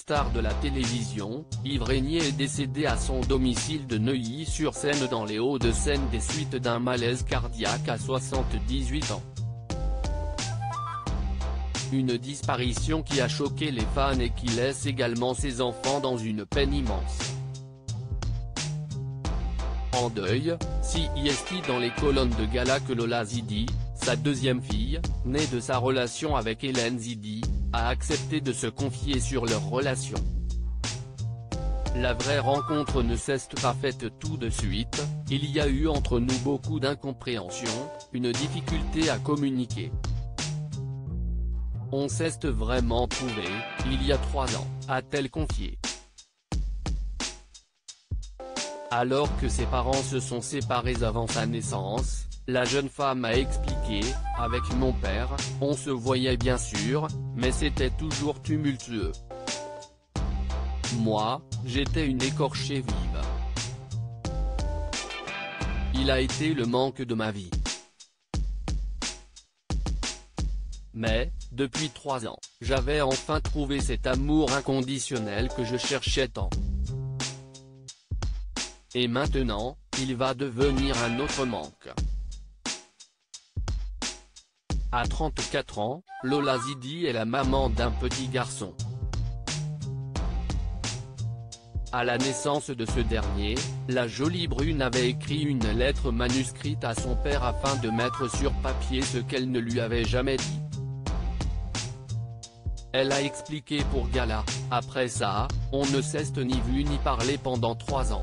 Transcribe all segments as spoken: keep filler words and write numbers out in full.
star de la télévision, Yves Régnier est décédé à son domicile de Neuilly-sur-Seine dans les Hauts-de-Seine des suites d'un malaise cardiaque à soixante-dix-huit ans. Une disparition qui a choqué les fans et qui laisse également ses enfants dans une peine immense. En deuil, C I S T dans les colonnes de gala que Lola Zidi, sa deuxième fille, née de sa relation avec Hélène Zidi, a accepté de se confier sur leur relation. La vraie rencontre ne s'est pas faite tout de suite, il y a eu entre nous beaucoup d'incompréhension, une difficulté à communiquer. On s'est vraiment trouvé, il y a trois ans, a-t-elle confié. Alors que ses parents se sont séparés avant sa naissance, la jeune femme a expliqué, « Avec mon père, on se voyait bien sûr, mais c'était toujours tumultueux. Moi, j'étais une écorchée vive. Il a été le manque de ma vie. Mais, depuis trois ans, j'avais enfin trouvé cet amour inconditionnel que je cherchais tant. Et maintenant, il va devenir un autre manque. » À trente-quatre ans, Lola Zidi est la maman d'un petit garçon. À la naissance de ce dernier, la jolie brune avait écrit une lettre manuscrite à son père afin de mettre sur papier ce qu'elle ne lui avait jamais dit. Elle a expliqué pour Gala, « Après ça, on ne s'est ni vu ni parlé pendant trois ans. »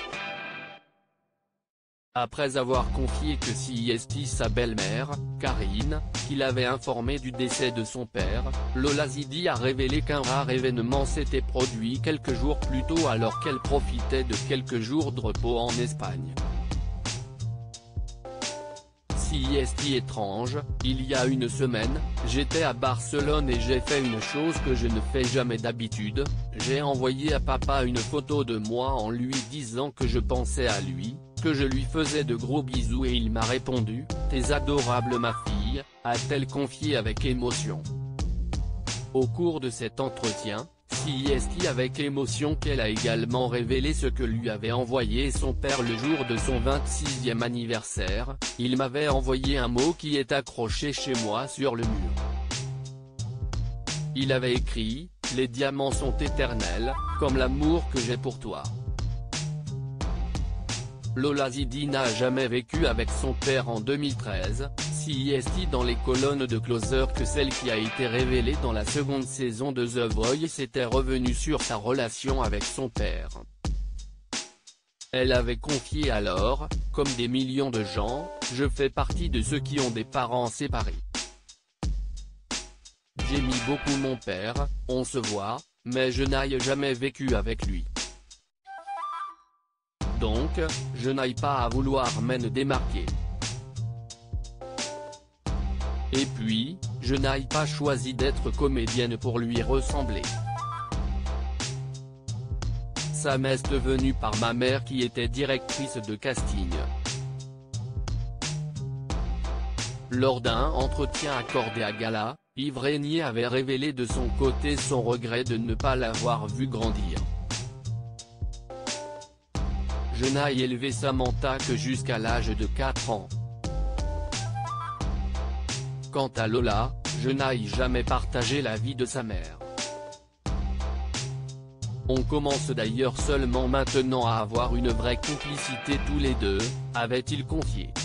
Après avoir confié que C I S T sa belle-mère, Karine, qui l'avait informé du décès de son père, Lola Zidi a révélé qu'un rare événement s'était produit quelques jours plus tôt alors qu'elle profitait de quelques jours de repos en Espagne. C I S T étrange, il y a une semaine, j'étais à Barcelone et j'ai fait une chose que je ne fais jamais d'habitude, j'ai envoyé à papa une photo de moi en lui disant que je pensais à lui, que je lui faisais de gros bisous et il m'a répondu, « T'es adorable ma fille », a-t-elle confié avec émotion. Au cours de cet entretien, C I S T avec émotion qu'elle a également révélé ce que lui avait envoyé son père le jour de son vingt-sixième anniversaire, « Il m'avait envoyé un mot qui est accroché chez moi sur le mur. Il avait écrit, les diamants sont éternels, comme l'amour que j'ai pour toi. » Lola Zidi n'a jamais vécu avec son père en deux mille treize, C I S T dans les colonnes de Closer que celle qui a été révélée dans la seconde saison de The Voice était revenue sur sa relation avec son père. Elle avait confié alors, comme des millions de gens, « Je fais partie de ceux qui ont des parents séparés. J'aime beaucoup mon père, on se voit, mais je n'ai jamais vécu avec lui. Donc, je n'aille pas à vouloir me démarquer. Et puis, je n'aille pas choisi d'être comédienne pour lui ressembler. Ça m'est venu par ma mère qui était directrice de casting. » Lors d'un entretien accordé à Gala, Yves Régnier avait révélé de son côté son regret de ne pas l'avoir vu grandir. Je n'ai élevé Samantha que jusqu'à l'âge de quatre ans. Quant à Lola, je n'ai jamais partagé la vie de sa mère. On commence d'ailleurs seulement maintenant à avoir une vraie complicité tous les deux, avait-il confié.